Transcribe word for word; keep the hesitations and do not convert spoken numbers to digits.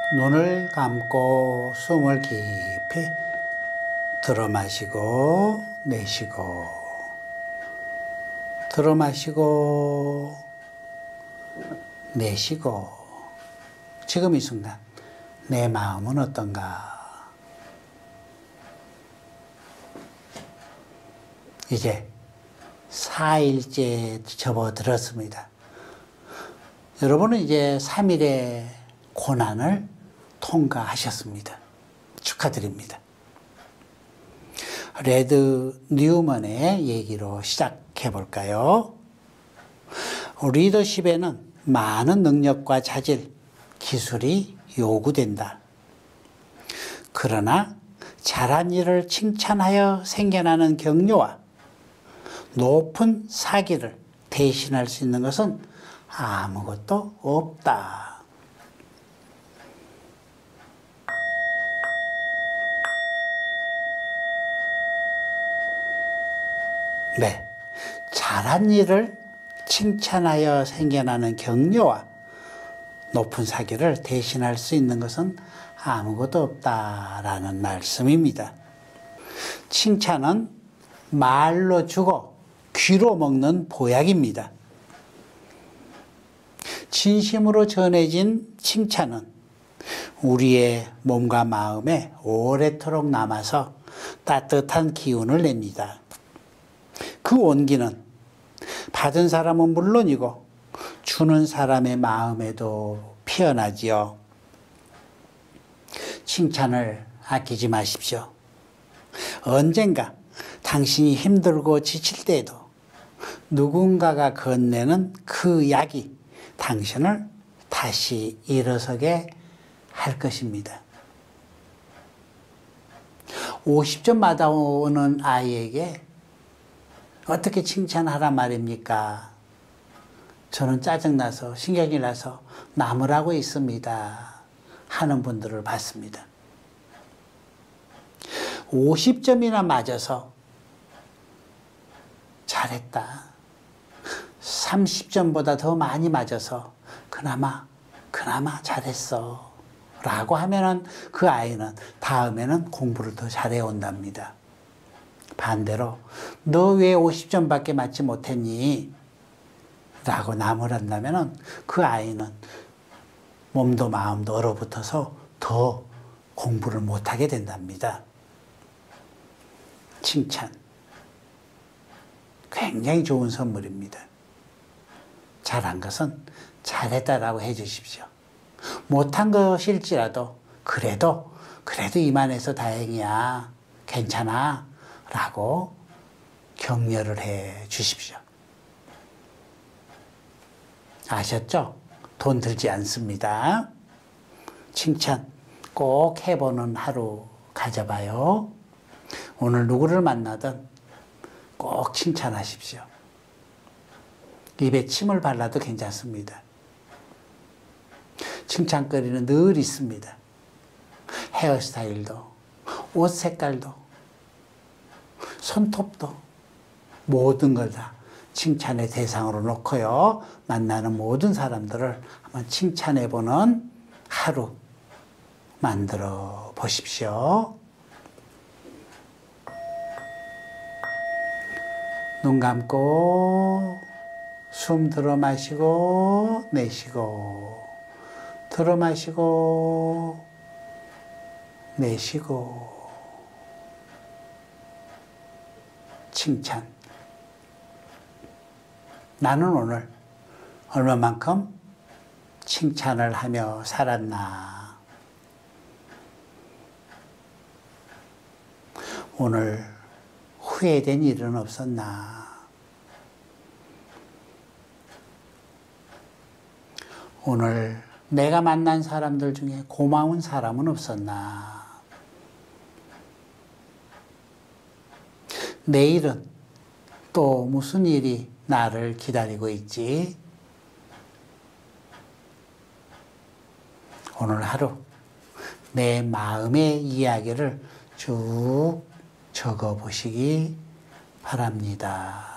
눈을 감고 숨을 깊이 들어 마시고 내쉬고 들어 마시고 내쉬고. 지금 이 순간 내 마음은 어떤가? 이제 사 일째 접어들었습니다. 여러분은 이제 삼 일의 고난을 통과하셨습니다. 축하드립니다. 레드 뉴먼의 얘기로 시작해 볼까요? 리더십에는 많은 능력과 자질, 기술이 요구된다. 그러나 잘한 일을 칭찬하여 생겨나는 격려와 높은 사기를 대신할 수 있는 것은 아무것도 없다. 네, 잘한 일을 칭찬하여 생겨나는 격려와 높은 사기를 대신할 수 있는 것은 아무것도 없다라는 말씀입니다. 칭찬은 말로 주고 귀로 먹는 보약입니다. 진심으로 전해진 칭찬은 우리의 몸과 마음에 오래도록 남아서 따뜻한 기운을 냅니다. 그 온기는 받은 사람은 물론이고 주는 사람의 마음에도 피어나지요. 칭찬을 아끼지 마십시오. 언젠가 당신이 힘들고 지칠 때에도 누군가가 건네는 그 약이 당신을 다시 일어서게 할 것입니다. 오십 점 받아오는 아이에게 어떻게 칭찬하란 말입니까? 저는 짜증나서 신경이 나서 나무라고 있습니다 하는 분들을 봤습니다. 오십 점이나 맞아서 잘했다, 삼십 점보다 더 많이 맞아서 그나마 그나마 잘했어 라고 하면은 그 아이는 다음에는 공부를 더 잘해 온답니다. 반대로 너 왜 오십 점밖에 맞지 못했니? 라고 나무란다면은 그 아이는 몸도 마음도 얼어붙어서 더 공부를 못하게 된답니다. 칭찬, 굉장히 좋은 선물입니다. 잘한 것은 잘했다라고 해주십시오. 못한 것일지라도 그래도 그래도 이만해서 다행이야, 괜찮아 라고 격려를 해 주십시오. 아셨죠? 돈 들지 않습니다. 칭찬 꼭 해보는 하루 가져봐요. 오늘 누구를 만나든 꼭 칭찬하십시오. 입에 침을 발라도 괜찮습니다. 칭찬거리는 늘 있습니다. 헤어스타일도, 옷 색깔도, 손톱도, 모든 걸 다 칭찬의 대상으로 놓고요. 만나는 모든 사람들을 한번 칭찬해보는 하루 만들어 보십시오. 눈 감고 숨 들어 마시고 내쉬고 들어 마시고 내쉬고. 칭찬. 나는 오늘 얼마만큼 칭찬을 하며 살았나? 오늘 후회된 일은 없었나? 오늘 내가 만난 사람들 중에 고마운 사람은 없었나? 내일은 또 무슨 일이 나를 기다리고 있지? 오늘 하루 내 마음의 이야기를 쭉 적어 보시기 바랍니다.